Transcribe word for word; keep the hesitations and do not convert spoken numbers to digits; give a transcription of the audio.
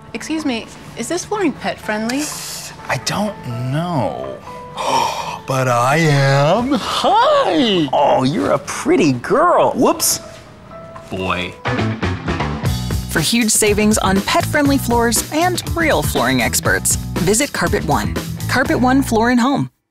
Excuse me, is this flooring pet friendly? I don't know. But I am. Hi! Oh, you're a pretty girl. Whoops. Boy. For huge savings on pet-friendly floors and real flooring experts, visit Carpet One. Carpet One Floor and Home.